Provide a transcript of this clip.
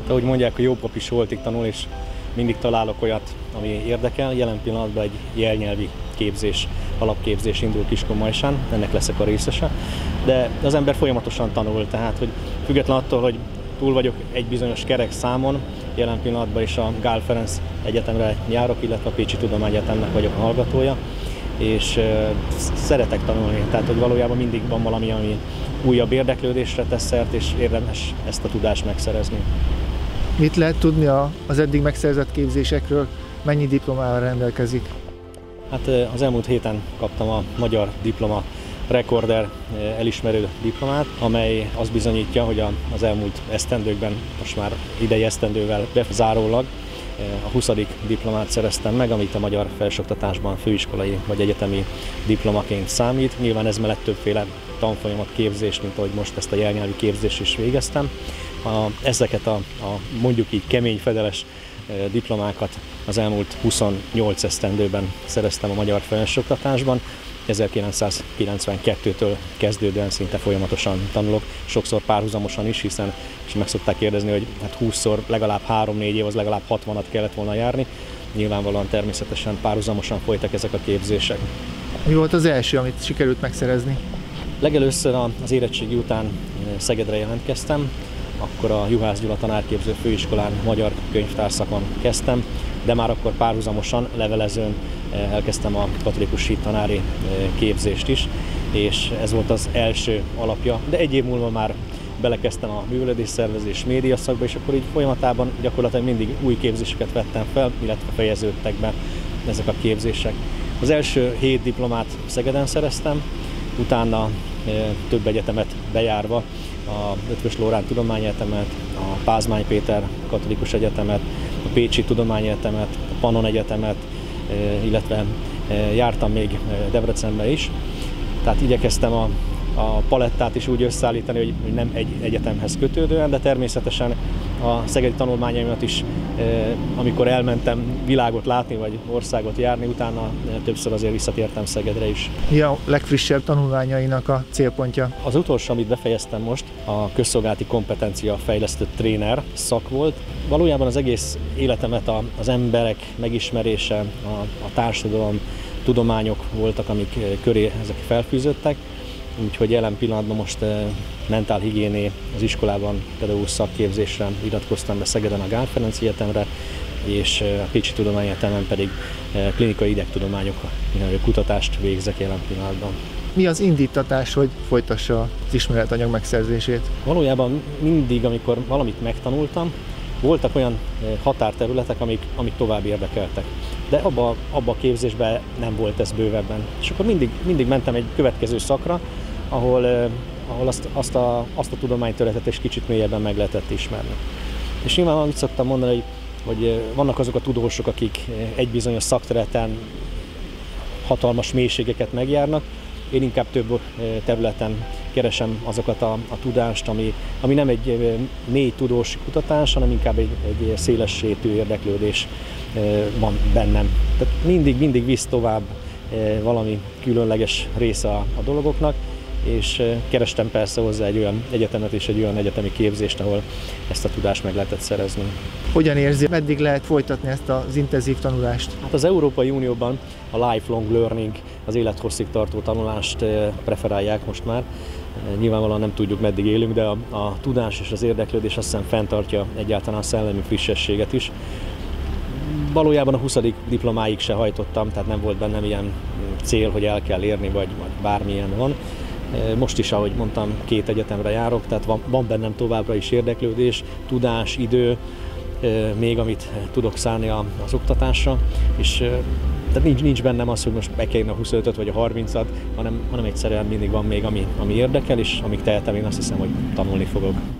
ahogy mondják, a jó pap is holtig tanul, és mindig találok olyat, ami érdekel. Jelen pillanatban egy jelnyelvi képzés, alapképzés indul Kiskunmajsán, ennek leszek a részese, de az ember folyamatosan tanul, tehát hogy független attól, hogy túl vagyok egy bizonyos kerek számon, jelen pillanatban is a Gál Ferenc Egyetemre járok, illetve a Pécsi Tudományegyetemnek vagyok a hallgatója, és szeretek tanulni, tehát hogy valójában mindig van valami, ami újabb érdeklődésre tesz szert, és érdemes ezt a tudást megszerezni. Mit lehet tudni az eddig megszerzett képzésekről, mennyi diplomával rendelkezik? Hát az elmúlt héten kaptam a magyar diploma rekorder elismerő diplomát, amely azt bizonyítja, hogy az elmúlt esztendőkben, most már idei esztendővel bezárólag a 20. diplomát szereztem meg, amit a magyar felsőoktatásban főiskolai vagy egyetemi diplomaként számít. Nyilván ez mellett többféle tanfolyamat, képzést, mint ahogy most ezt a jelnyelvi képzést is végeztem. Ezeket a mondjuk így kemény fedeles diplomákat az elmúlt 28 esztendőben szereztem a magyar felsőoktatásban. 1992-től kezdődően szinte folyamatosan tanulok, sokszor párhuzamosan is, hiszen és meg szokták kérdezni, hogy hát 20-szor legalább 3-4 év, az legalább 60-at kellett volna járni. Nyilvánvalóan természetesen párhuzamosan folytak ezek a képzések. Mi volt az első, amit sikerült megszerezni? Legelőször az érettségi után Szegedre jelentkeztem, akkor a Juhász Gyula tanárképző főiskolán magyar könyvtárszakon kezdtem, de már akkor párhuzamosan levelezőn elkezdtem a katolikus hit tanári képzést is, és ez volt az első alapja, de egy év múlva már belekezdtem a művelődésszervezés média szakba, és akkor így folyamatában gyakorlatilag mindig új képzéseket vettem fel, illetve fejeződtek be ezek a képzések. Az első 7 diplomát Szegeden szereztem, utána több egyetemet bejárva, a Eötvös Loránd Tudományegyetemet, a Pázmány Péter Katolikus Egyetemet, a Pécsi Tudományegyetemet, a Pannon Egyetemet, illetve jártam még Debrecenbe is. Tehát igyekeztem a palettát is úgy összeállítani, hogy nem egy egyetemhez kötődően, de természetesen a szegedi tanulmányaimat is, amikor elmentem világot látni, vagy országot járni, utána többször azért visszatértem Szegedre is. Mi a legfrissebb tanulmányainak a célpontja? Az utolsó, amit befejeztem most, a közszolgálati kompetencia fejlesztő tréner szak volt. Valójában az egész életemet az emberek megismerése, a társadalom, tudományok voltak, amik köré ezek felfűződtek. Úgyhogy jelen pillanatban most mentálhigiéné az iskolában pedagógus szakképzésre iratkoztam be Szegeden a Gál Ferenc Egyetemre, és a Pécsi Tudományegyetemen pedig klinikai idegtudományok kutatást végzek jelen pillanatban. Mi az indítatás, hogy folytassa az ismeretanyag megszerzését? Valójában mindig, amikor valamit megtanultam, voltak olyan határterületek, amik tovább érdekeltek. De abba a képzésben nem volt ez bővebben. És akkor mindig mentem egy következő szakra, ahol azt a tudományterületet is kicsit mélyebben meg lehetett ismerni. És nyilván amit szoktam mondani, hogy vannak azok a tudósok, akik egy bizonyos szakterületen hatalmas mélységeket megjárnak. Én inkább több területen keresem azokat a tudást, ami nem egy mély tudós kutatás, hanem inkább egy széles sétű érdeklődés van bennem. Tehát mindig visz tovább valami különleges része a dolgoknak, és kerestem persze hozzá egy olyan egyetemet és egy olyan egyetemi képzést, ahol ezt a tudást meg lehetett szerezni. Hogyan érzi, meddig lehet folytatni ezt az intenzív tanulást? Hát az Európai Unióban a lifelong learning, az élethosszig tartó tanulást preferálják most már. Nyilvánvalóan nem tudjuk, meddig élünk, de a tudás és az érdeklődés azt hiszem fenntartja egyáltalán a szellemi frissességet is. Valójában a 20. diplomáig se hajtottam, tehát nem volt bennem ilyen cél, hogy el kell érni, vagy bármilyen van. Most is, ahogy mondtam, 2 egyetemre járok, tehát van bennem továbbra is érdeklődés, tudás, idő, még amit tudok szállni az oktatásra, és tehát nincs bennem az, hogy most be kell írni a 25-öt vagy a 30-at, hanem egyszerűen mindig van még, ami érdekel, és amíg tehetem, én azt hiszem, hogy tanulni fogok.